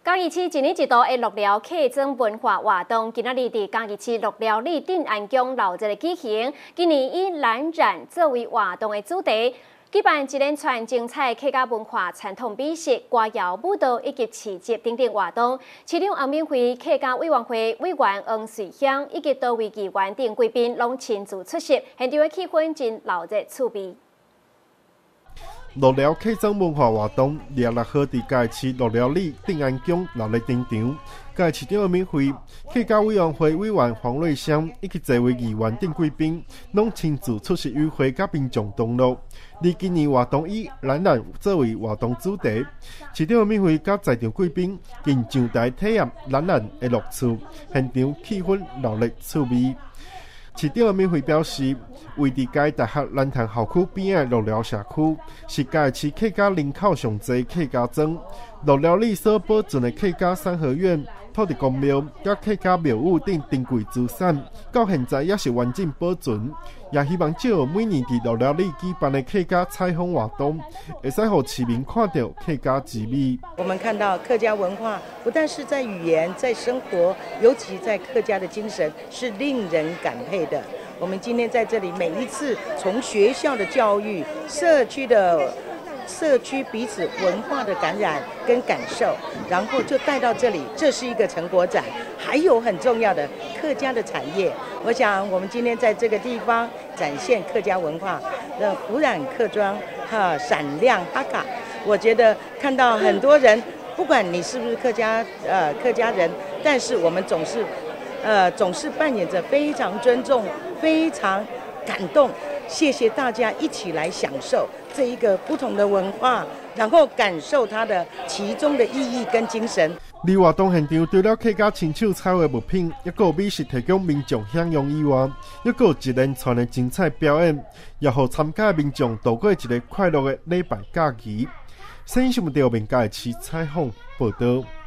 嘉义市一年一度的乐寮客庄文化活动，今仔日伫嘉义市乐寮里镇安宫闹热的举行。今年以蓝染作为活动的主题，举办一连串精彩客家文化传统美食、歌谣、舞蹈以及市集等等活动。其中，红棉会客家委员会委员黄瑞香以及多位议员等贵宾拢亲自出席，现场的气氛真闹热趣味。 乐寮客庄文化活动26号伫嘉义市乐寮里镇安宫闹热登场。嘉义市长的免费客家委员会委员黄瑞香以及多位议员等贵宾，拢亲自出席与会，甲民众同乐。而今年活动以蓝染作为活动主题，市长的免费甲在场贵宾更上台体验蓝染的乐趣，现场气氛闹热趣味。 市长的免费表示，位伫嘉义大学南潭校区边的乐寮社区，是嘉义市客家人口上侪客家庄。乐寮里所保存的客家三合院、土地公庙、甲客家庙宇等珍贵资产，到现在也是完整保存。也希望借由每年伫乐寮里举办的客家采访活动，会使让市民看到客家之美。 我们看到客家文化不但是在语言、在生活，尤其在客家的精神是令人感佩的。我们今天在这里，每一次从学校的教育、社区彼此文化的感染跟感受，然后就带到这里，这是一个成果展。还有很重要的客家的产业，我想我们今天在这个地方展现客家文化的福染客庄闪亮哈卡，我觉得看到很多人，不管你是不是客家人，但是我们总是扮演着非常尊重、非常感动。 谢谢大家一起来享受这一个不同的文化，然后感受它的其中的意义跟精神。 而活动现场除了客家亲手采的物品，也有美食提供民众享用以外，也有一连串的精彩表演，也让参加的民众度过一个快乐的礼拜假期。新闻台面嘉义市采访报道。